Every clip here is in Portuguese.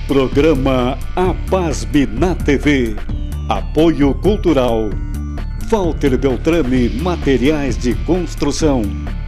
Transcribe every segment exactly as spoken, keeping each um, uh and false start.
Programa APASB na T V. Apoio Cultural. Walter Beltrame Materiais de Construção.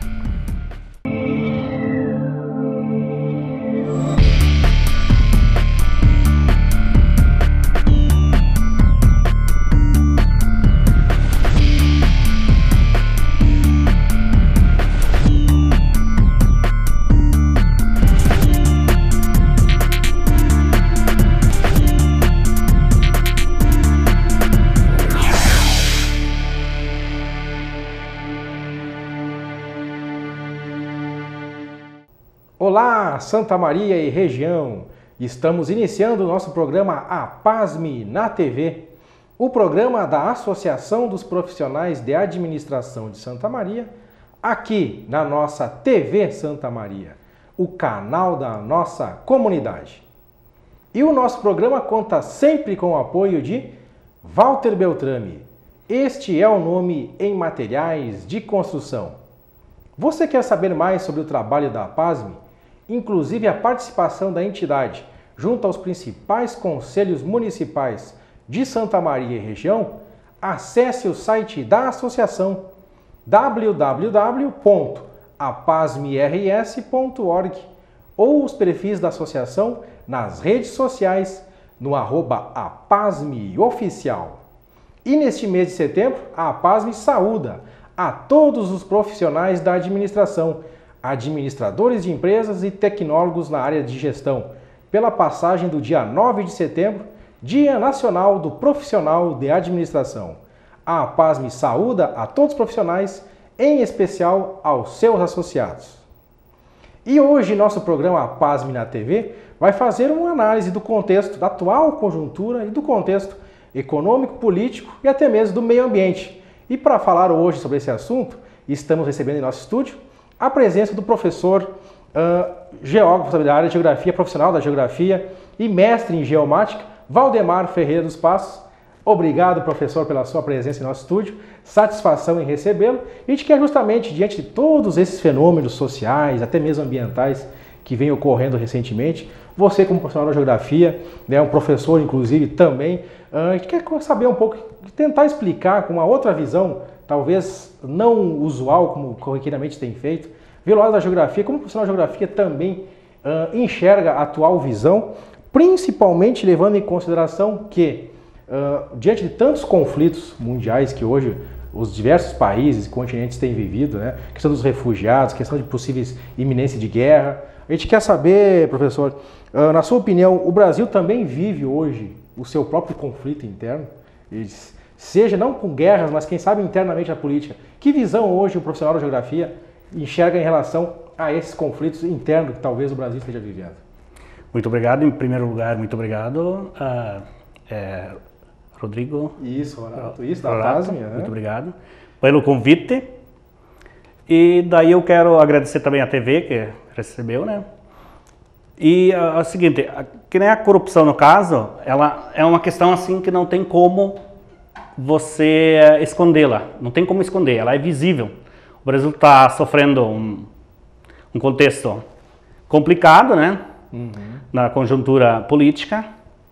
Olá, Santa Maria e região! Estamos iniciando o nosso programa APASM na T V, o programa da Associação dos Profissionais de Administração de Santa Maria, aqui na nossa T V Santa Maria, o canal da nossa comunidade. E o nosso programa conta sempre com o apoio de Walter Beltrame. Este é o nome em materiais de construção. Você quer saber mais sobre o trabalho da APASM? Inclusive a participação da entidade junto aos principais conselhos municipais de Santa Maria e região, acesse o site da associação w w w ponto apasm r s ponto org ou os perfis da associação nas redes sociais no arroba apasmoficial. E neste mês de setembro, a APASM saúda a todos os profissionais da administração, administradores de empresas e tecnólogos na área de gestão, pela passagem do dia nove de setembro, Dia Nacional do Profissional de Administração. A APASM saúda a todos os profissionais, em especial aos seus associados. E hoje nosso programa APASM na T V vai fazer uma análise do contexto da atual conjuntura e do contexto econômico, político e até mesmo do meio ambiente. E para falar hoje sobre esse assunto, estamos recebendo em nosso estúdio a presença do professor uh, geógrafo da área de geografia, profissional da geografia e mestre em geomática, Valdemar Ferreira dos Passos. Obrigado, professor, pela sua presença em nosso estúdio. Satisfação em recebê-lo. E a gente quer justamente, diante de todos esses fenômenos sociais, até mesmo ambientais, que vêm ocorrendo recentemente, você como profissional da geografia, né, um professor inclusive também, uh, a gente quer saber um pouco, tentar explicar com uma outra visão, talvez não usual, como corriqueiramente tem feito, ver o lado da geografia, como o profissional de geografia também uh, enxerga a atual visão, principalmente levando em consideração que, uh, diante de tantos conflitos mundiais que hoje os diversos países e continentes têm vivido, né, questão dos refugiados, questão de possíveis iminência de guerra, a gente quer saber, professor, uh, na sua opinião, o Brasil também vive hoje o seu próprio conflito interno? Eles, seja não com guerras, mas quem sabe internamente na política. Que visão hoje o profissional da geografia enxerga em relação a esses conflitos internos que talvez o Brasil esteja vivendo? Muito obrigado. Em primeiro lugar, muito obrigado, uh, é, Rodrigo. Isso, Renato. Isso, da APASM. Né? Muito obrigado pelo convite. E daí eu quero agradecer também a T V que recebeu, né? E uh, é o seguinte, que nem a corrupção no caso, ela é uma questão assim que não tem como você escondê-la, não tem como esconder, ela é visível. O Brasil está sofrendo um, um contexto complicado, né? Uhum. Na conjuntura política.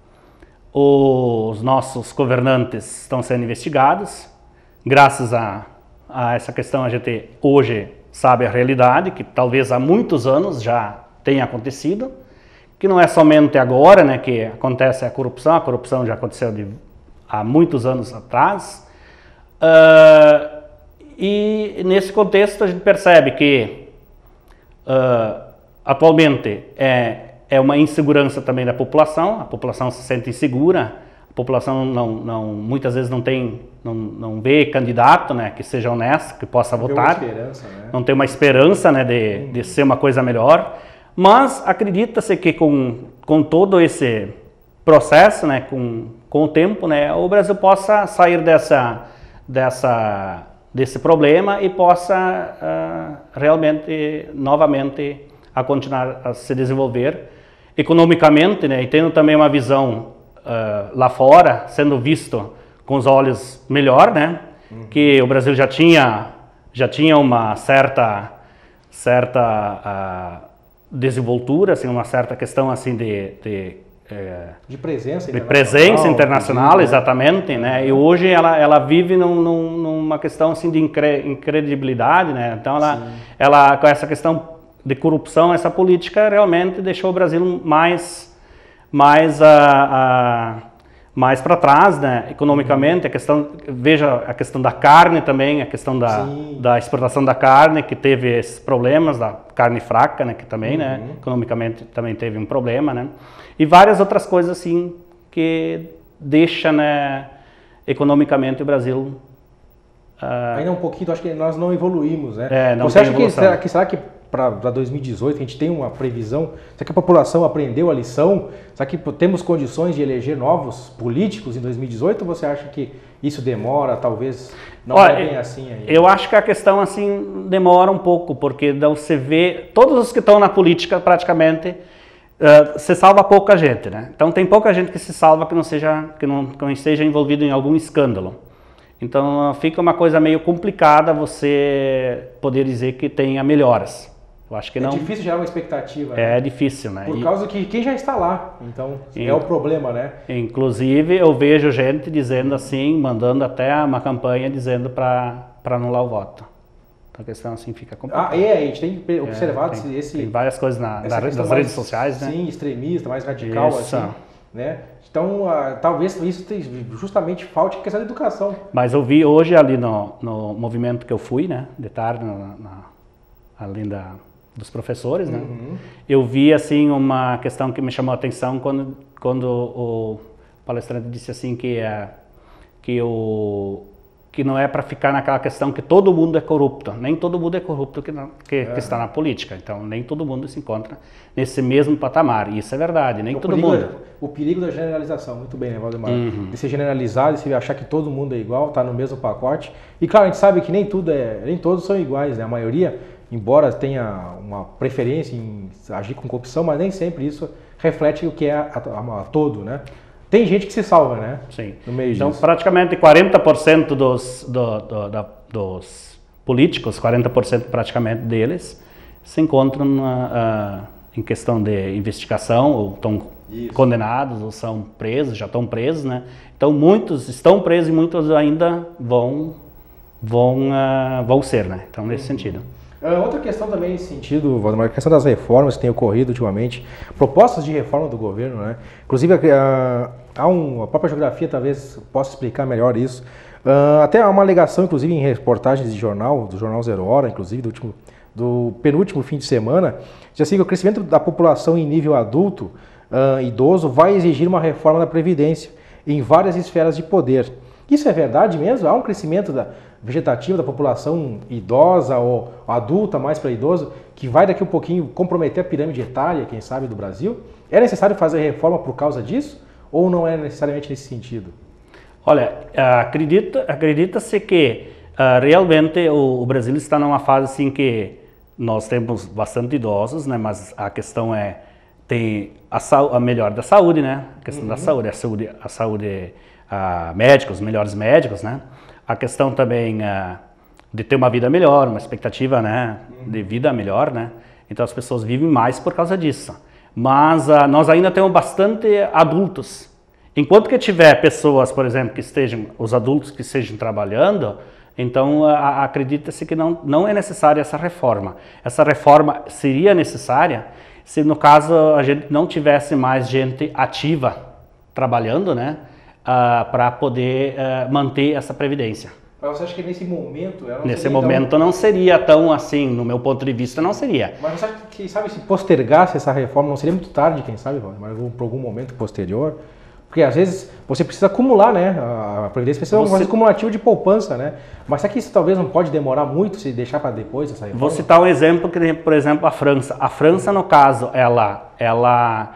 Os nossos governantes estão sendo investigados. Graças a, a essa questão a gente hoje sabe a realidade, que talvez há muitos anos já tenha acontecido, que não é somente agora, né, que acontece a corrupção, a corrupção já aconteceu de há muitos anos atrás, uh, e nesse contexto a gente percebe que uh, atualmente é, é uma insegurança também da população, a população se sente insegura, a população não, não, muitas vezes não tem, não, não vê candidato, né, que seja honesto, que possa não votar, tem uma esperança, né? Não tem uma esperança, né, de, hum. de ser uma coisa melhor, mas acredita-se que com, com todo esse processo, né, com com o tempo, né, o Brasil possa sair dessa, dessa, desse problema e possa uh, realmente, novamente, a continuar a se desenvolver economicamente, né, e tendo também uma visão uh, lá fora, sendo visto com os olhos melhor, né, uhum. que o Brasil já tinha, já tinha uma certa, certa uh, desenvoltura, assim, uma certa questão assim de, de é, de presença de presença internacional, exatamente, né? E hoje ela, ela vive num, num, numa questão assim de incre, incredibilidade, né? Então ela, ela com essa questão de corrupção, essa política realmente deixou o Brasil mais mais a, a mais para trás, né? Economicamente, a questão, veja a questão da carne também, a questão da, da exportação da carne, que teve esses problemas, da carne fraca, né? Que também, uhum. né? Economicamente também teve um problema, né? E várias outras coisas assim que deixa, né? Economicamente o Brasil uh... ainda um pouquinho, acho que nós não evoluímos, né? É, não Você acha que será, que será que para dois mil e dezoito a gente tem uma previsão? Será que a população aprendeu a lição? Será que temos condições de eleger novos políticos em dois mil e dezoito? Ou você acha que isso demora, talvez não Olha, é bem assim aí? Eu acho que a questão assim demora um pouco, porque você vê todos os que estão na política praticamente uh, se salva pouca gente, né? Então tem pouca gente que se salva que não seja que não, que não esteja envolvido em algum escândalo. Então fica uma coisa meio complicada você poder dizer que tenha melhoras. Eu acho que não. É difícil gerar uma expectativa. É né? difícil, né? Por e... causa que quem já está lá, então e... é o problema, né? Inclusive eu vejo gente dizendo assim, mandando até uma campanha dizendo para para anular o voto. Então a questão assim fica complicada. Ah, é, a gente tem observado é, tem, esse. Tem várias coisas na, na, nas mais, redes sociais, né? Sim, extremista, mais radical, isso. assim, né? Então, uh, talvez isso justamente falte questão de educação. Mas eu vi hoje ali no, no movimento que eu fui, né, de tarde, na, na, além da, dos professores, né, uhum. eu vi, assim, uma questão que me chamou a atenção quando, quando o palestrante disse, assim, que, é, que, o, que não é para ficar naquela questão que todo mundo é corrupto. Nem todo mundo é corrupto que, não, que, é. que está na política. Então, nem todo mundo se encontra nesse mesmo patamar. E isso é verdade, nem o todo perigo, mundo. O perigo da generalização, muito bem, né, Valdemar? Uhum. De se generalizar, de se achar que todo mundo é igual, está no mesmo pacote. E claro, a gente sabe que nem tudo é, nem todos são iguais, né? A maioria, embora tenha uma preferência em agir com corrupção, mas nem sempre isso reflete o que é a, a, a todo, né? Tem gente que se salva, né? Sim. No meio então, disso. praticamente quarenta por cento dos, do, do, da, dos políticos, quarenta por cento praticamente deles, se encontram uh, em questão de investigação, ou estão Isso. condenados, ou são presos, já estão presos, né? Então, muitos estão presos e muitos ainda vão, vão, uh, vão ser, né? Então, nesse uhum. sentido. Uh, outra questão também nesse sentido, Valdemar, a questão das reformas que têm ocorrido ultimamente, propostas de reforma do governo, né? Inclusive, uh, há um, a própria geografia talvez possa explicar melhor isso. Uh, até há uma alegação, inclusive, em reportagens de jornal, do jornal Zero Hora, inclusive, do, último, do penúltimo fim de semana, diz assim que o crescimento da população em nível adulto, uh, idoso, vai exigir uma reforma da Previdência em várias esferas de poder. Isso é verdade mesmo? Há um crescimento da vegetativo da população idosa ou adulta, mais para idoso, que vai daqui a um pouquinho comprometer a pirâmide etária, quem sabe, do Brasil? É necessário fazer reforma por causa disso ou não é necessariamente nesse sentido? Olha, acredita, acredita-se que uh, realmente o, o Brasil está numa fase assim que nós temos bastante idosos, né? Mas a questão é tem a, a melhor da saúde, né? A questão uhum. da saúde, a saúde, a saúde uh, médicos, melhores médicos, né? A questão também uh, de ter uma vida melhor, uma expectativa, né, de vida melhor, né? Então as pessoas vivem mais por causa disso. Mas uh, nós ainda temos bastante adultos. Enquanto que tiver pessoas, por exemplo, que estejam, os adultos que estejam trabalhando, então uh, acredita-se que não, não é necessária essa reforma. Essa reforma seria necessária se no caso a gente não tivesse mais gente ativa trabalhando, né? Uh, para poder uh, manter essa previdência. Mas você acha que nesse momento... Ela não nesse momento tão... não seria tão assim, no meu ponto de vista, não seria. Mas você acha que, sabe, se postergasse essa reforma, não seria muito tarde, quem sabe, mas por algum momento posterior? Porque às vezes você precisa acumular, né? A previdência precisa você... fazer um cumulativo de poupança, né? Mas será que isso talvez não pode demorar muito se deixar para depois essa reforma? Vou citar um exemplo, que por exemplo, a França. A França, no caso, ela, ela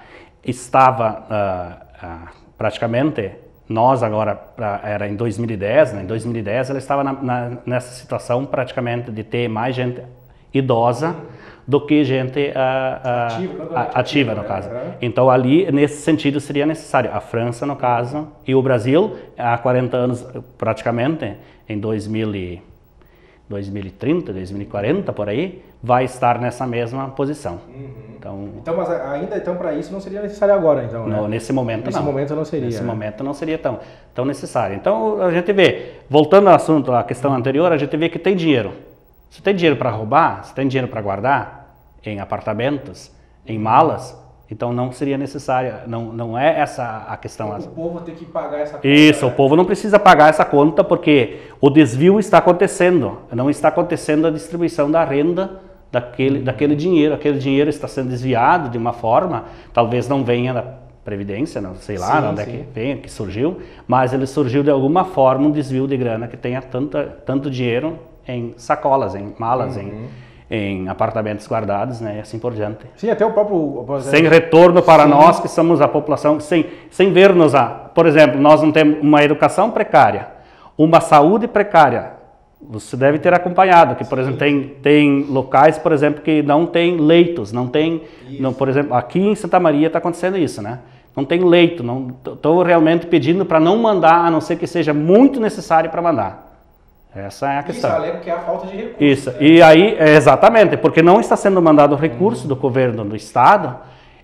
estava uh, uh, praticamente... Nós agora, era em dois mil e dez, né? Em dois mil e dez ela estava na, na, nessa situação praticamente de ter mais gente idosa do que gente uh, uh, ativa, ativa, ativa, no caso. Então ali, nesse sentido, seria necessário. A França, no caso, e o Brasil, há quarenta anos praticamente, em dois mil e dois mil e trinta, dois mil e quarenta, por aí, vai estar nessa mesma posição. Uhum. Então, então, mas ainda então para isso não seria necessário agora, então, né? No, nesse momento nesse não. Nesse momento não seria. Nesse né? momento não seria tão, tão necessário. Então, a gente vê, voltando ao assunto, à questão anterior, a gente vê que tem dinheiro. Se tem dinheiro para roubar, se tem dinheiro para guardar em apartamentos, em malas, então não seria necessário, não, não é essa a questão. O povo tem que pagar essa conta. Isso, né? O povo não precisa pagar essa conta porque o desvio está acontecendo, não está acontecendo a distribuição da renda daquele, uhum. daquele dinheiro, aquele dinheiro está sendo desviado de uma forma, talvez não venha da Previdência, não sei lá, sim, onde é sim. que vem, que surgiu, mas ele surgiu de alguma forma um desvio de grana que tenha tanta, tanto dinheiro em sacolas, em malas, uhum. em em apartamentos guardados, né, e assim por diante. Sim, até o próprio... Por exemplo, sem retorno para sim. nós que somos a população, sem, sem vermos a... Por exemplo, nós não temos uma educação precária, uma saúde precária. Você deve ter acompanhado que, por sim. exemplo, tem, tem locais, por exemplo, que não tem leitos, não tem... Não, por exemplo, aqui em Santa Maria está acontecendo isso, né? Não tem leito, não estou realmente pedindo para não mandar, a não ser que seja muito necessário para mandar. Essa é a questão. Isso, além que é a falta de recursos. Isso, né? e aí, exatamente, porque não está sendo mandado recurso uhum. do governo do estado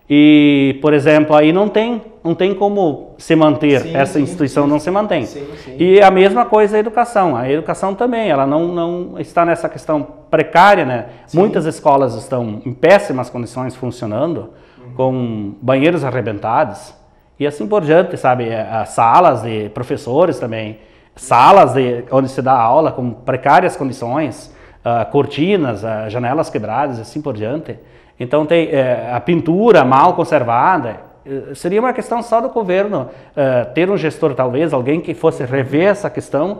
e, por exemplo, aí não tem, não tem como se manter, sim, essa sim, instituição sim, não se mantém. Sim, sim. E a mesma coisa a educação, a educação também, ela não, não está nessa questão precária, né? Sim. Muitas escolas estão em péssimas condições funcionando, uhum. com banheiros arrebentados e assim por diante, sabe, as salas de professores também, salas de, onde se dá aula com precárias condições, uh, cortinas, uh, janelas quebradas e assim por diante. Então tem uh, a pintura mal conservada. Uh, seria uma questão só do governo uh, ter um gestor, talvez, alguém que fosse rever essa questão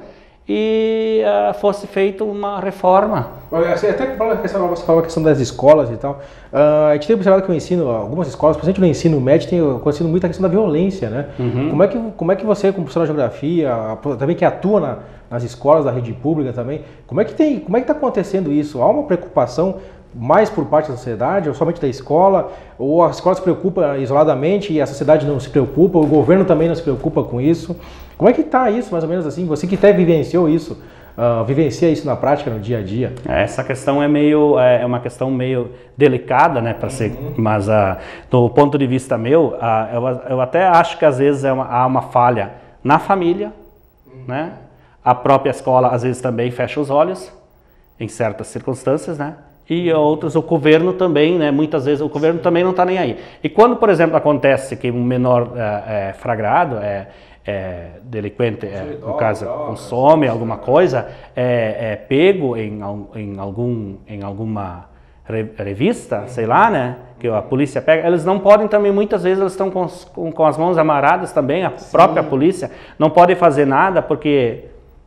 e uh, fosse feita uma reforma. Até que a questão, você falou a questão das escolas e tal, uh, a gente tem observado que o ensino, algumas escolas, principalmente no ensino médio, tem acontecido muito a questão da violência, né? Uhum. Como é que, como é que você, como professor de geografia, também que atua na, nas escolas da rede pública também, como é que tem, como é que está acontecendo isso? Há uma preocupação mais por parte da sociedade, ou somente da escola, ou a escola se preocupa isoladamente e a sociedade não se preocupa, o governo também não se preocupa com isso? Como é que está isso, mais ou menos assim? Você que até vivenciou isso, uh, vivencia isso na prática, no dia a dia? Essa questão é meio, é uma questão meio delicada, né, para ser, uhum. mas uh, do ponto de vista meu, uh, eu, eu até acho que às vezes é uma, há uma falha na família, uhum. né? A própria escola às vezes também fecha os olhos em certas circunstâncias, né? E outros, o governo também, né? Muitas vezes o governo também não está nem aí. E quando, por exemplo, acontece que um menor é, é flagrado, é, é delinquente, é, no caso, consome alguma coisa, é, é pego em, em, algum, em alguma revista, sei lá, né? Que a polícia pega, eles não podem também, muitas vezes eles estão com, com, com as mãos amarradas também, a Sim. própria polícia, não pode fazer nada, porque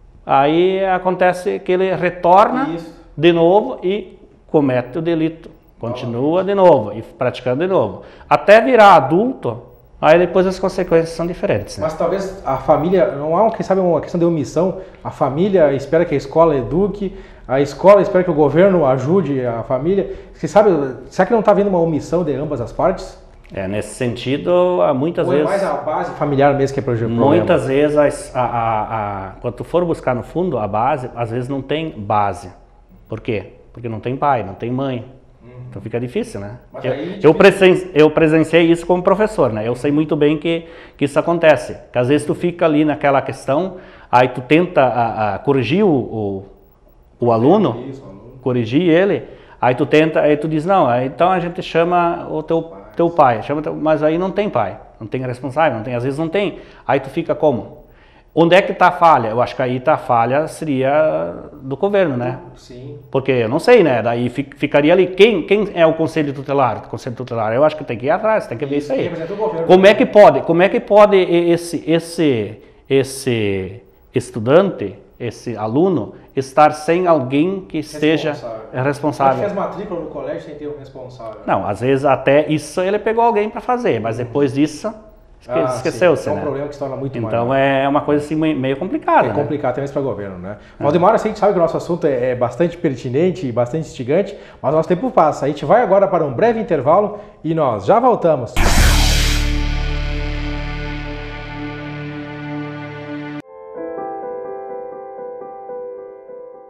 aí acontece que ele retorna Isso. de novo e comete o delito, continua de novo e praticando de novo. Até virar adulto, aí depois as consequências são diferentes. Né? Mas talvez a família, não há, quem sabe, uma questão de omissão, a família espera que a escola eduque, a escola espera que o governo ajude a família. Você sabe, será que não está havendo uma omissão de ambas as partes? É, nesse sentido, muitas Ou vezes... é mais a base familiar mesmo que é problema? Muitas vezes, a, a, a, quando tu for buscar no fundo a base, às vezes não tem base. Por quê? Porque não tem pai, não tem mãe. Uhum. Então fica difícil, né? Mas eu, aí, eu, presen, eu presenciei isso como professor, né? Eu sei muito bem que, que isso acontece. Que às vezes tu fica ali naquela questão, aí tu tenta a, a corrigir o, o, o aluno, isso, aluno, corrigir ele, aí tu tenta, aí tu diz, não, aí, então a gente chama o teu pai, teu pai chama teu, mas aí não tem pai, não tem responsável, não tem, às vezes não tem. Aí tu fica como? Onde é que está a falha? Eu acho que aí tá a falha seria do governo, né? Sim. Porque eu não sei, né? Daí ficaria ali, quem, quem é o conselho tutelar? O conselho tutelar, eu acho que tem que ir atrás, tem que ver isso, isso aí. Como é que pode? Como é que pode esse, esse, esse estudante, esse aluno, estar sem alguém que esteja responsável? responsável. Ele fez matrícula no colégio sem ter um responsável. Não, às vezes até isso ele pegou alguém para fazer, mas depois disso... Ah, esqueceu-se, né? É um né? problema que se torna muito Então maior. é uma coisa assim meio complicada. É complicado, até mesmo para o governo, né? É. Valdemar, a gente sabe que o nosso assunto é bastante pertinente e bastante instigante, mas o nosso tempo passa. A gente vai agora para um breve intervalo e nós já voltamos.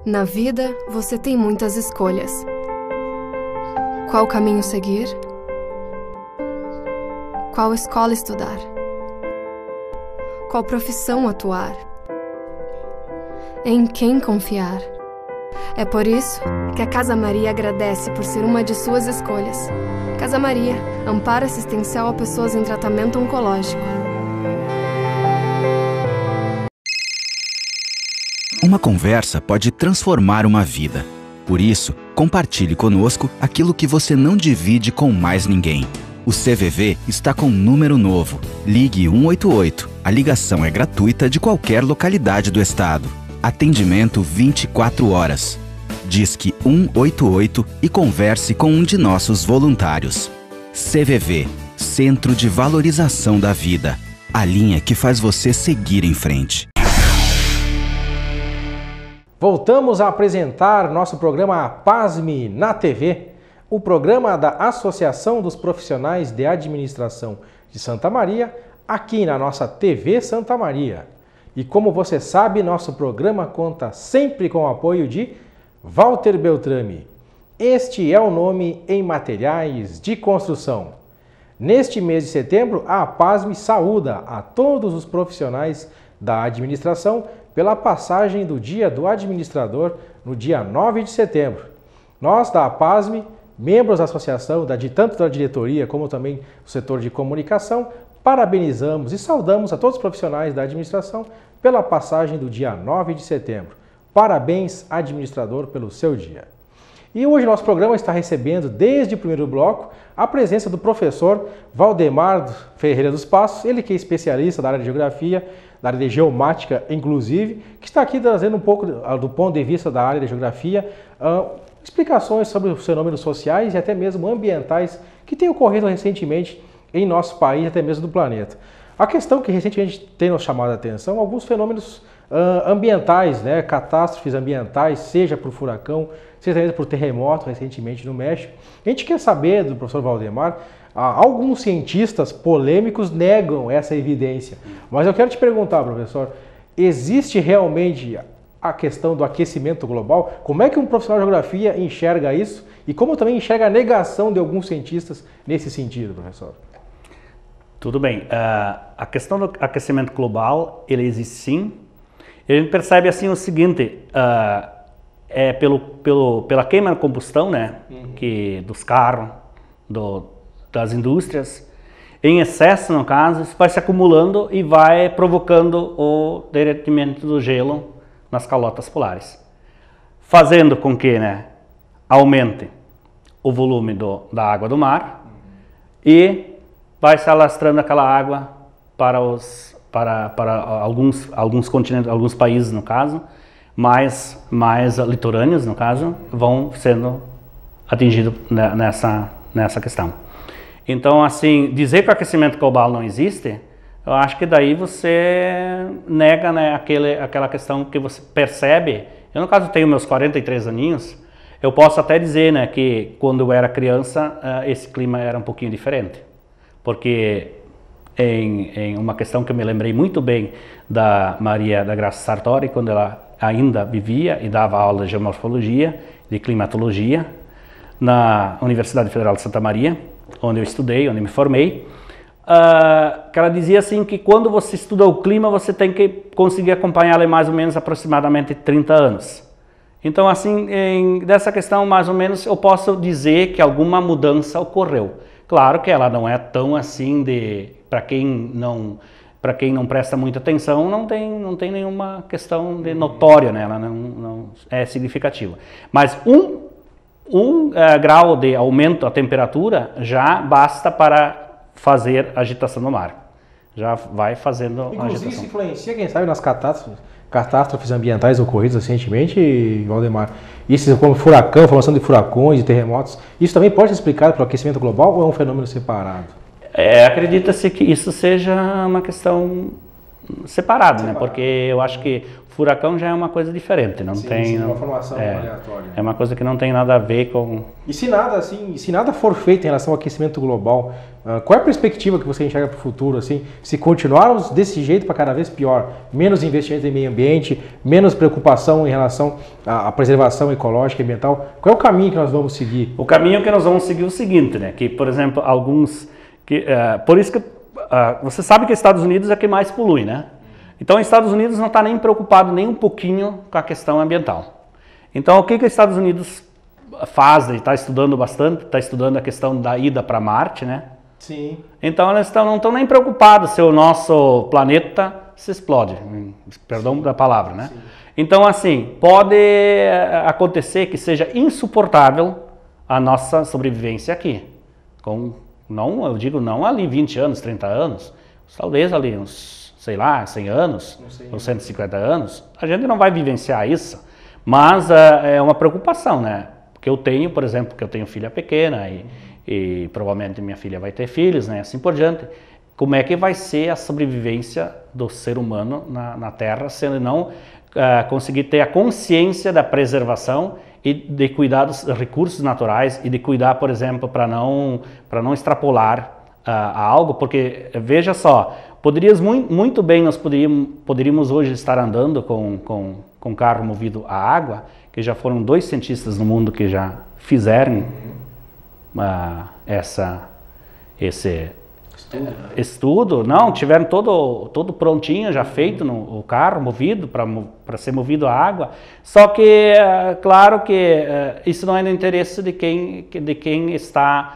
Na vida, você tem muitas escolhas. Qual caminho seguir? Qual escola estudar? Qual profissão atuar? Em quem confiar? É por isso que a Casa Maria agradece por ser uma de suas escolhas. Casa Maria, amparo assistencial a pessoas em tratamento oncológico. Uma conversa pode transformar uma vida. Por isso, compartilhe conosco aquilo que você não divide com mais ninguém. O C V V está com um número novo. Ligue um oito oito. A ligação é gratuita de qualquer localidade do estado. Atendimento vinte e quatro horas. Disque um oito oito e converse com um de nossos voluntários. C V V, Centro de Valorização da Vida. A linha que faz você seguir em frente. Voltamos a apresentar nosso programa APASME na T V, o programa da Associação dos Profissionais de Administração de Santa Maria, aqui na nossa T V Santa Maria. E como você sabe, nosso programa conta sempre com o apoio de Walter Beltrame. Este é o nome em materiais de construção. Neste mês de setembro, a APASME saúda a todos os profissionais da administração pela passagem do Dia do Administrador no dia nove de setembro. Nós da APASME, membros da associação, da, de tanto da diretoria como também do setor de comunicação, parabenizamos e saudamos a todos os profissionais da administração pela passagem do dia nove de setembro. Parabéns, administrador, pelo seu dia. E hoje nosso programa está recebendo, desde o primeiro bloco, a presença do professor Valdemar Ferreira dos Passos, ele que é especialista da área de geografia, da área de geomática, inclusive, que está aqui trazendo um pouco do ponto de vista da área de geografia, uh, explicações sobre os fenômenos sociais e até mesmo ambientais que têm ocorrido recentemente em nosso país e até mesmo no planeta. A questão que recentemente tem nos chamado a atenção, alguns fenômenos uh, ambientais, né, catástrofes ambientais, seja por furacão, seja mesmo por terremoto recentemente no México. A gente quer saber do professor Valdemar, uh, alguns cientistas polêmicos negam essa evidência, mas eu quero te perguntar, professor, existe realmente a questão do aquecimento global? Como é que um profissional de geografia enxerga isso e como também enxerga a negação de alguns cientistas nesse sentido, professor? Tudo bem. Uh, a questão do aquecimento global, ele existe sim. E a gente percebe assim o seguinte, uh, é pelo, pelo, pela queima da combustão, né, uhum. que, dos carros, do, das indústrias, em excesso no caso, isso vai se acumulando e vai provocando o derretimento do gelo nas calotas polares, fazendo com que, né, aumente o volume do, da água do mar uhum. e vai se alastrando aquela água para, os, para, para alguns, alguns continentes, alguns países no caso, mais, mais litorâneos no caso, vão sendo atingidos nessa, nessa questão. Então, assim, dizer que o aquecimento global não existe, eu acho que daí você nega, né, aquele, aquela questão que você percebe. Eu, no caso, tenho meus quarenta e três aninhos, eu posso até dizer, né, que quando eu era criança, esse clima era um pouquinho diferente. Porque em, em uma questão que eu me lembrei muito bem da Maria da Graça Sartori, quando ela ainda vivia e dava aula de geomorfologia, de climatologia, na Universidade Federal de Santa Maria, onde eu estudei, onde me formei, uh, que ela dizia assim que quando você estuda o clima, você tem que conseguir acompanhá-lo em mais ou menos aproximadamente trinta anos. Então, assim, em, dessa questão, mais ou menos, eu posso dizer que alguma mudança ocorreu. Claro que ela não é tão assim de, para quem não, para quem não presta muita atenção, não tem, não tem nenhuma questão de notória, né? Ela não, não é significativa. Mas um, um uh, grau de aumento da temperatura já basta para fazer agitação no mar. Já vai fazendo Inclusive, agitação. Isso influencia, quem sabe, nas catástrofes, catástrofes ambientais ocorridas recentemente, Valdemar. Isso como furacão, formação de furacões, de terremotos, isso também pode ser explicado pelo aquecimento global ou é um fenômeno separado? É, acredita-se que isso seja uma questão separado, né? Porque eu acho que furacão já é uma coisa diferente, não sim, tem... Sim, não, uma formação é, aleatória. É uma coisa que não tem nada a ver com... E se nada, assim, se nada for feito em relação ao aquecimento global, uh, qual é a perspectiva que você enxerga para o futuro, assim? Se continuarmos desse jeito para cada vez pior, menos investimento em meio ambiente, menos preocupação em relação à, à preservação ecológica e ambiental, qual é o caminho que nós vamos seguir? O caminho que nós vamos seguir é o seguinte, né? Que, por exemplo, alguns... Que, uh, por isso que uh, você sabe que os Estados Unidos é quem mais polui, né? Então, os Estados Unidos não está nem preocupado nem um pouquinho com a questão ambiental. Então, o que que os Estados Unidos faz? Está estudando bastante, está estudando a questão da ida para Marte, né? Sim. Então, eles tão, não estão nem preocupados se o nosso planeta se explode, perdão da palavra, né? Sim. Então, assim, pode acontecer que seja insuportável a nossa sobrevivência aqui. Com, não, eu digo não ali vinte anos, trinta anos, talvez ali uns... sei lá, cem anos, ou cento e cinquenta anos, a gente não vai vivenciar isso, mas uh, é uma preocupação, né? Porque eu tenho, por exemplo, que eu tenho filha pequena e, e provavelmente minha filha vai ter filhos, né? Assim por diante. Como é que vai ser a sobrevivência do ser humano na, na Terra se ele não uh, conseguir ter a consciência da preservação e de cuidar dos recursos naturais e de cuidar, por exemplo, para não, para não extrapolar uh, a algo, porque veja só, Poderíamos, muito bem, nós poderíamos, poderíamos hoje estar andando com, com, com carro movido a água, que já foram dois cientistas no mundo que já fizeram uh, essa, esse estudo, uh, estudo. Não, tiveram todo, todo prontinho, já feito no o carro movido para ser movido a água. Só que, uh, claro que uh, isso não é no interesse de quem, de quem está,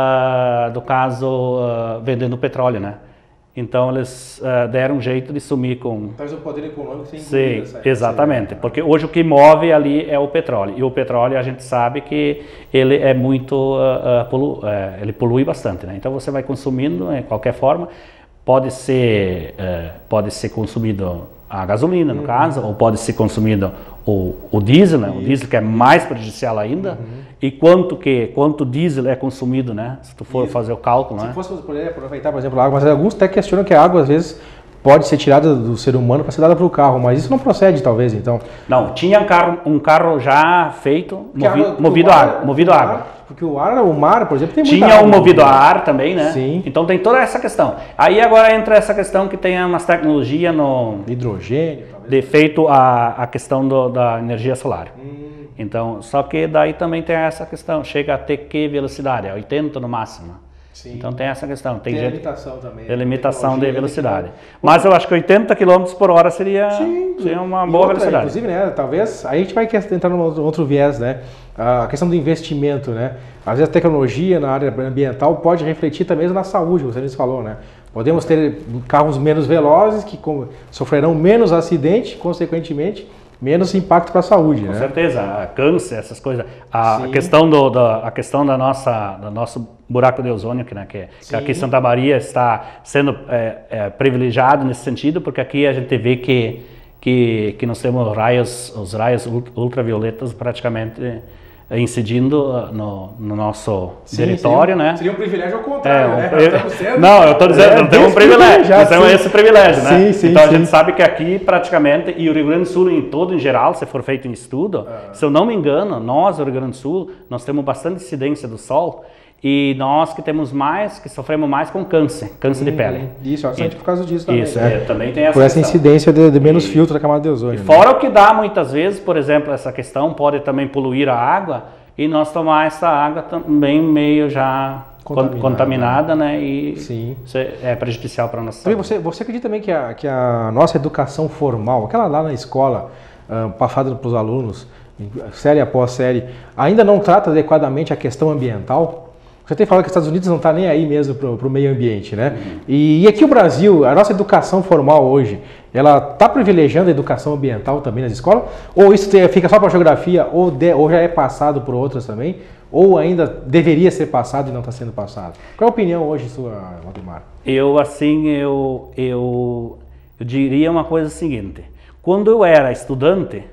uh, no caso, uh, vendendo petróleo, né? Então eles uh, deram um jeito de sumir com... Talvez o poder econômico sem Sim, essa, exatamente, essa... porque hoje o que move ali é o petróleo, e o petróleo a gente sabe que ele é muito, uh, uh, polu... uh, ele polui bastante, né? Então você vai consumindo de qualquer forma, pode ser, uh, pode ser consumido a gasolina no uhum. caso, ou pode ser consumido o, o diesel, né? O diesel que é mais prejudicial ainda, uhum. e quanto que quanto diesel é consumido, né? Se tu for Isso. fazer o cálculo, Se né? fosse poder aproveitar, por exemplo, a água, mas alguns até questionam que a água às vezes pode ser tirada do ser humano para ser dada para o carro, mas isso não procede talvez, então. Não, tinha um carro, um carro já feito movi, água, movido a água, movido a água. Porque o ar, o mar, por exemplo, tem muita Tinha água. um movido a ar também, né? Sim. Então tem toda essa questão. Aí agora entra essa questão que tem umas tecnologias no... hidrogênio, talvez. De feito a, a questão do, da energia solar. Hum. Então, só que daí também tem essa questão. Chega a ter que velocidade? É oitenta no máximo. Sim. Então tem essa questão. Tem, tem gente, limitação também. Tem limitação de velocidade. Mas eu acho que oitenta quilômetros por hora seria, Sim. seria uma boa outra, velocidade. Inclusive, né, talvez, aí a gente vai entrar num outro viés, né? A questão do investimento, né? Às vezes a tecnologia na área ambiental pode refletir também na saúde, você mesmo falou, né? Podemos ter carros menos velozes que sofrerão menos acidente, consequentemente, menos impacto para a saúde, Com né? certeza, câncer, essas coisas. A, a questão do, da, a questão da nossa, do nosso buraco de ozônio, que, né, que, que aqui em Santa Maria está sendo é, é, privilegiado nesse sentido, porque aqui a gente vê que que, que nós temos raios, os raios ultravioletas praticamente incidindo no, no nosso sim, território, seria, né? Seria um privilégio ao contrário, é, né? Eu, sendo, não, eu estou dizendo, é, não temos um privilégio, nós temos esse privilégio, né? Sim, sim, então sim. A gente sabe que aqui praticamente, e o Rio Grande do Sul em todo em geral, se for feito um estudo, ah. se eu não me engano, nós, o Rio Grande do Sul, nós temos bastante incidência do sol, e nós que temos mais, que sofremos mais com câncer, câncer hum, de pele. Isso, bastante por causa disso também. Isso, né? é, também tem essa Por essa questão. incidência de, de menos e, filtro da camada de ozônio. E fora né? o que dá muitas vezes, por exemplo, essa questão pode também poluir a água, e nós tomar essa água também meio já contaminada, contaminada né? E Sim. Isso é prejudicial para a nossa saúde. Você, você acredita também que a, que a nossa educação formal, aquela lá na escola, uh, passada para os alunos, série após série, ainda não trata adequadamente a questão ambiental? Você tem falado que os Estados Unidos não está nem aí mesmo para o meio ambiente, né? Uhum. E, e aqui o Brasil, a nossa educação formal hoje, ela está privilegiando a educação ambiental também nas escolas? Ou isso fica só para a geografia, ou, de, ou já é passado por outras também? Ou ainda deveria ser passado e não está sendo passado? Qual é a opinião hoje sua, Valdemar? Eu, assim, eu, eu, eu diria uma coisa seguinte. Quando eu era estudante,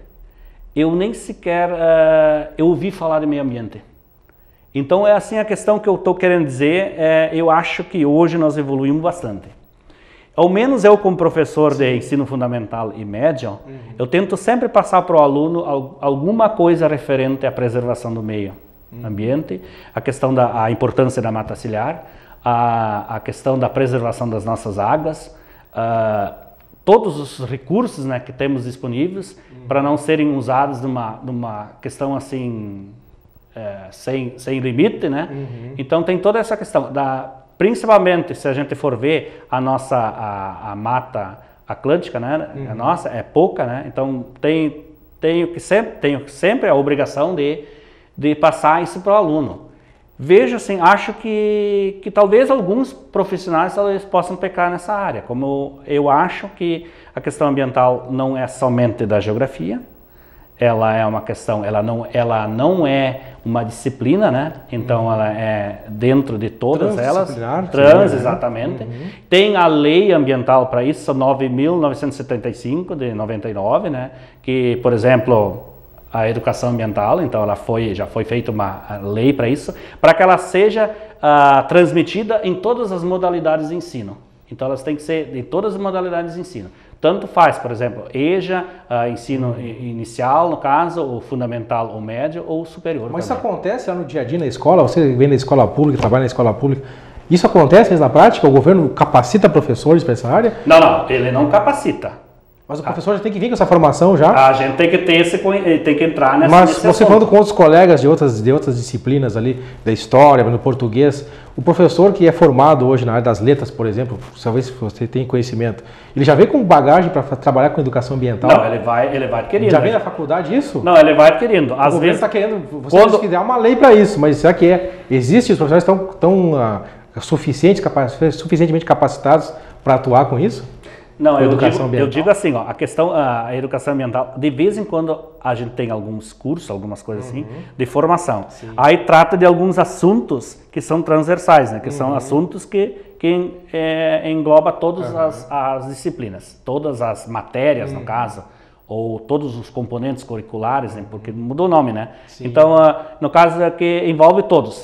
eu nem sequer uh, eu ouvi falar de meio ambiente. Então é assim a questão que eu estou querendo dizer, é, eu acho que hoje nós evoluímos bastante. ao menos eu como professor de ensino fundamental e médio, uhum. eu tento sempre passar para o aluno alguma coisa referente à preservação do meio uhum. ambiente, a questão da a importância da mata ciliar, a, a questão da preservação das nossas águas, uh, todos os recursos, né, que temos disponíveis uhum. para não serem usados numa, numa questão assim, é, sem, sem limite, né? Uhum. Então tem toda essa questão, da, principalmente se a gente for ver a nossa a, a mata atlântica, né? Uhum. A nossa é pouca, né? Então tem, tenho, que sempre, tenho sempre a obrigação de, de passar isso para o aluno. Vejo assim, acho que, que talvez alguns profissionais talvez possam pecar nessa área, como eu acho que a questão ambiental não é somente da geografia, ela é uma questão, ela não, ela não é uma disciplina, né? Então uhum. ela é dentro de todas elas, trans, exatamente. Uhum. Tem a lei ambiental para isso, nove mil novecentos e setenta e cinco de noventa e nove, né? Que, por exemplo, a educação ambiental, então ela foi, já foi feita uma lei para isso, para que ela seja uh, transmitida em todas as modalidades de ensino. Então elas têm que ser em todas as modalidades de ensino. Tanto faz, por exemplo, EJA, uh, ensino uhum. inicial, no caso, ou fundamental, ou médio, ou superior. Mas também. Isso acontece lá no dia a dia na escola? Você vem na escola pública, trabalha na escola pública, isso acontece mesmo na prática? O governo capacita professores para essa área? Não, não, ele não capacita. Mas o professor já tem que vir com essa formação já? A gente tem que ter esse, tem que entrar nessa. Mas você assunto. Falando com outros colegas de outras, de outras disciplinas ali, da história, no português, o professor que é formado hoje na área das letras, por exemplo, talvez você tenha conhecimento, ele já vem com bagagem para trabalhar com educação ambiental? Não, ele vai, ele vai adquirindo. Já vem na faculdade isso? Não, ele vai adquirindo. Às o governo vezes está querendo, você quando... disse que dá uma lei para isso, mas será que é? Existe, os professores estão tão, uh, suficientes, capac... suficientemente capacitados para atuar com isso? Não, eu digo, eu digo assim, ó, a questão, a educação ambiental, de vez em quando a gente tem alguns cursos, algumas coisas uhum. assim, de formação. Sim. Aí trata de alguns assuntos que são transversais, né? Que uhum. são assuntos que, que é, engloba todas uhum. as, as disciplinas, todas as matérias, uhum. no caso, ou todos os componentes curriculares, né? Porque mudou o nome, né? Sim. Então, uh, no caso é que envolve todos.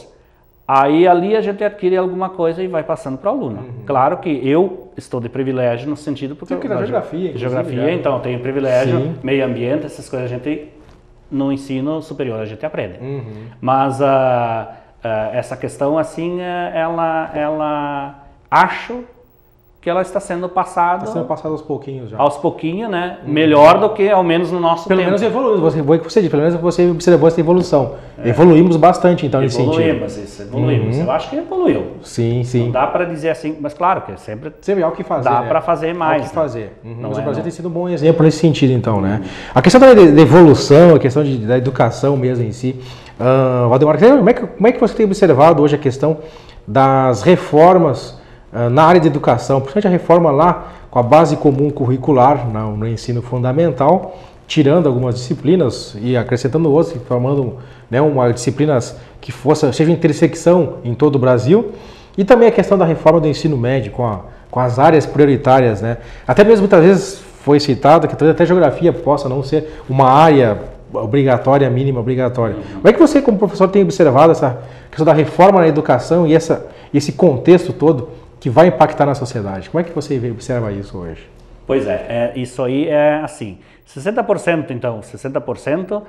Aí ali a gente adquire alguma coisa e vai passando para o aluno. Uhum. Claro que eu estou de privilégio no sentido porque eu, na geografia, geografia, já, então eu tenho privilégio, sim. meio ambiente, essas coisas a gente no ensino superior a gente aprende. Uhum. Mas uh, uh, essa questão assim, ela, ela acho que ela está sendo passada. Está sendo passada aos pouquinhos já. Aos pouquinhos, né? Uhum. Melhor do que ao menos no nosso pelo tempo. Menos evoluindo, você foi que você disse, pelo menos você observou essa evolução. É. Evoluímos bastante então nesse sentido. Evoluímos, isso, evoluímos. Uhum. Eu acho que evoluiu. Sim, sim. Não dá para dizer assim, mas claro que sempre, sempre há o que fazer. Dá né? para fazer mais. Há o que fazer. Né? Uhum. Mas é, o Brasil não. tem sido um bom exemplo nesse sentido então, né? A questão da, da evolução, a questão de, da educação mesmo em si. Uh, Valdemar, como é, que, como é que você tem observado hoje a questão das reformas na área de educação, principalmente a reforma lá com a base comum curricular no, no ensino fundamental, tirando algumas disciplinas e acrescentando outras, formando né, uma disciplinas que fosse, seja intersecção em todo o Brasil, e também a questão da reforma do ensino médio com, a, com as áreas prioritárias, né? Até mesmo muitas vezes foi citado que até geografia possa não ser uma área obrigatória, mínima obrigatória. Como é que você, como professor, tem observado essa questão da reforma na educação e essa, esse contexto todo que vai impactar na sociedade? Como é que você observa isso hoje? Pois é, é isso aí é assim, sessenta por cento então, sessenta por cento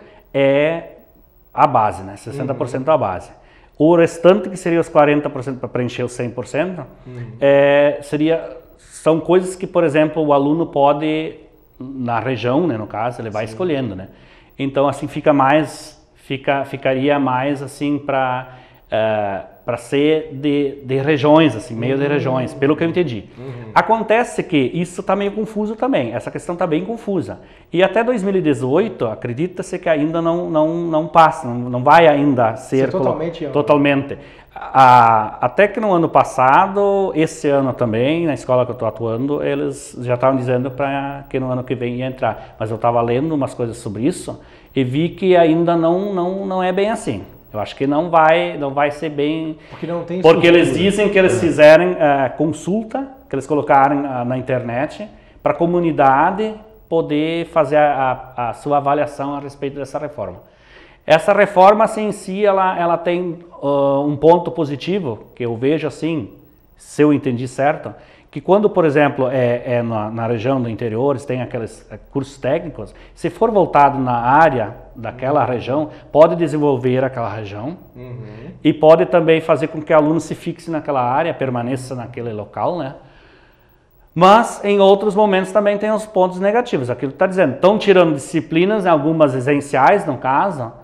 é a base, né? sessenta por cento uhum. a base. O restante, que seria os quarenta por cento para preencher os cem por cento, uhum. é, seria, são coisas que, por exemplo, o aluno pode, na região, né, no caso, ele vai Sim. escolhendo, né? Então, assim, fica mais, fica, ficaria mais, assim, para... Uh, para ser de, de regiões, assim, meio uhum. de regiões, pelo que eu entendi. Uhum. Acontece que isso está meio confuso também, essa questão está bem confusa. E até dois mil e dezoito, acredita-se que ainda não, não, não passa, não, não vai ainda ser... totalmente. Totalmente. A, até que no ano passado, esse ano também, na escola que eu estou atuando, eles já estavam dizendo para que no ano que vem ia entrar. Mas eu estava lendo umas coisas sobre isso e vi que ainda não, não, não é bem assim. Eu acho que não vai, não vai ser bem... Porque não tem Porque eles dizem que eles é. fizeram uh, consulta, que eles colocaram uh, na internet, para a comunidade poder fazer a, a, a sua avaliação a respeito dessa reforma. Essa reforma, assim, em si, ela, ela tem uh, um ponto positivo, que eu vejo assim, se eu entendi certo, que quando, por exemplo, é, é na, na região do interior, tem aqueles cursos técnicos, se for voltado na área daquela região, pode desenvolver aquela região uhum. e pode também fazer com que o aluno se fixe naquela área, permaneça naquele local, né? Mas, em outros momentos, também tem os pontos negativos. Aquilo que está dizendo, estão tirando disciplinas, algumas essenciais, no caso. Uh,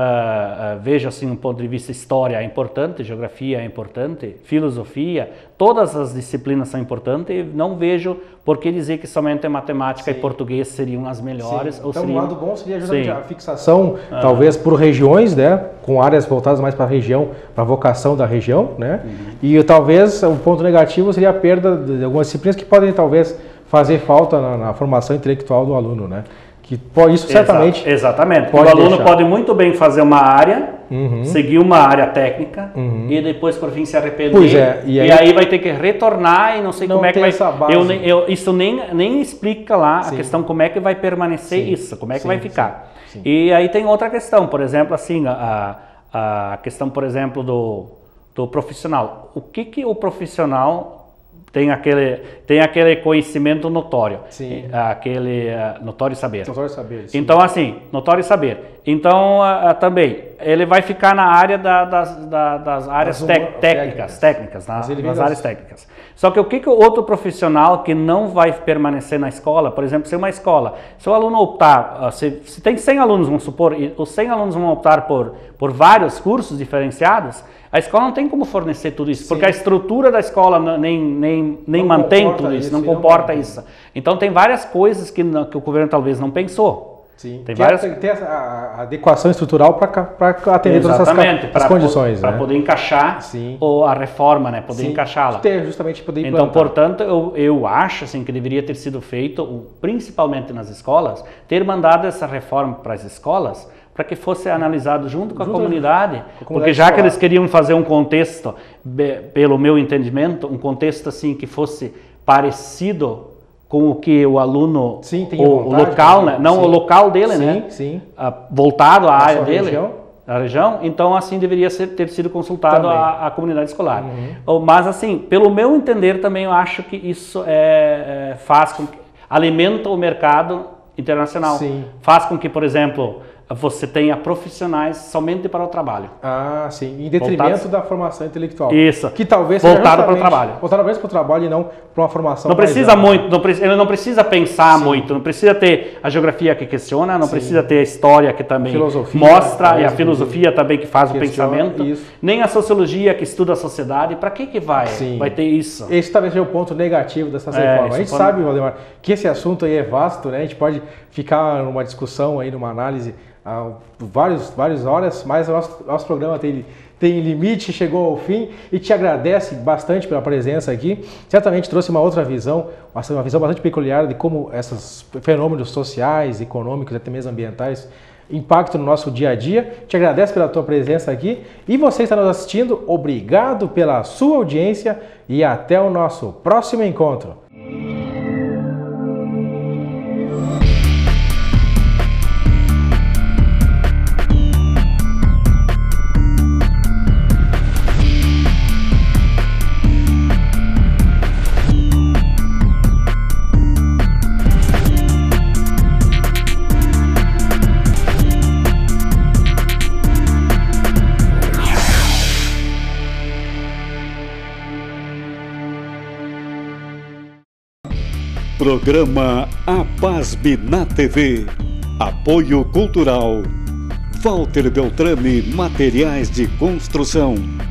uh, vejo assim, um ponto de vista história é importante, geografia é importante, filosofia, todas as disciplinas são importantes e não vejo por que dizer que somente matemática Sim. e português seriam as melhores. Sim. Ou então, seriam... um lado bom seria justamente a fixação, ah. talvez por regiões, né, com áreas voltadas mais para a região, para a vocação da região, né, uhum. e talvez o ponto negativo seria a perda de algumas disciplinas que podem talvez fazer falta na, na formação intelectual do aluno, né. Que pode, isso certamente Exato, exatamente. Pode o aluno deixar. pode muito bem fazer uma área, uhum. seguir uma área técnica uhum. e depois por fim se arrepender. Pois é, e, e, aí, e aí vai ter que retornar e não sei não como é que vai. Essa base. Eu, eu, isso nem, nem explica lá Sim. a questão como é que vai permanecer Sim. isso, como é que Sim, vai ficar. sim, sim. E aí tem outra questão, por exemplo, assim, a, a questão, por exemplo, do, do profissional. O que, que o profissional tem aquele, tem aquele conhecimento notório, Sim. aquele uh, notório saber. Notório saber, sim. Então, assim, notório saber. Então, uh, uh, também, ele vai ficar na área da, das, da, das áreas das técnicas, técnicas, técnicas na, nas das... áreas técnicas. Só que o que, que o outro profissional que não vai permanecer na escola, por exemplo, se uma escola, se o aluno optar, uh, se, se tem cem alunos, vamos supor, e os cem alunos vão optar por, por vários cursos diferenciados, a escola não tem como fornecer tudo isso, Sim. porque a estrutura da escola nem, nem, nem mantém tudo isso, isso não comporta não isso. Então tem várias coisas que, que o governo talvez não pensou. Sim. Tem que várias... é, tem a adequação estrutural para atender Exatamente, todas essas condições. Para né? poder encaixar Sim. ou a reforma, né? Poder encaixá-la. Ter justamente poder implantar. Então, portanto, eu, eu acho assim, que deveria ter sido feito, principalmente nas escolas, ter mandado essa reforma para as escolas, para que fosse analisado junto com a, junto comunidade, com a comunidade, porque já escolar. Que eles queriam fazer um contexto, pelo meu entendimento, um contexto assim que fosse parecido com o que o aluno, sim, o, o local, né? Não sim. o local dele, sim, né? Sim. Uh, voltado à Na área dele, região. a região, então assim deveria ser, ter sido consultado a, a comunidade escolar. Uhum. Mas assim, pelo meu entender também eu acho que isso é, é, faz com que, alimenta o mercado internacional, sim. faz com que, por exemplo, você tenha profissionais somente para o trabalho. Ah, sim. Em detrimento Voltados... da formação intelectual. Isso. Que talvez voltado para o trabalho. Voltado mais para o trabalho e não para uma formação. Não precisa mais muito, não, ele não precisa pensar sim. muito, não precisa ter a geografia que questiona, não sim. precisa ter a história que também filosofia, mostra e a filosofia também que faz questiona, o pensamento, isso. nem a sociologia que estuda a sociedade. Para que que vai? Sim. Vai ter isso? Esse talvez seja o ponto negativo dessa é, reforma. A gente pode... sabe, Valdemar, que esse assunto aí é vasto, né? A gente pode ficar numa discussão aí, numa análise há vários, várias horas, mas o nosso, nosso programa tem, tem limite, chegou ao fim e te agradece bastante pela presença aqui. Certamente trouxe uma outra visão, uma visão bastante peculiar de como esses fenômenos sociais, econômicos e até mesmo ambientais impactam no nosso dia a dia. Te agradeço pela tua presença aqui e você está nos assistindo, obrigado pela sua audiência e até o nosso próximo encontro. Programa APASB na T V. Apoio Cultural. Walter Beltrame Materiais de Construção.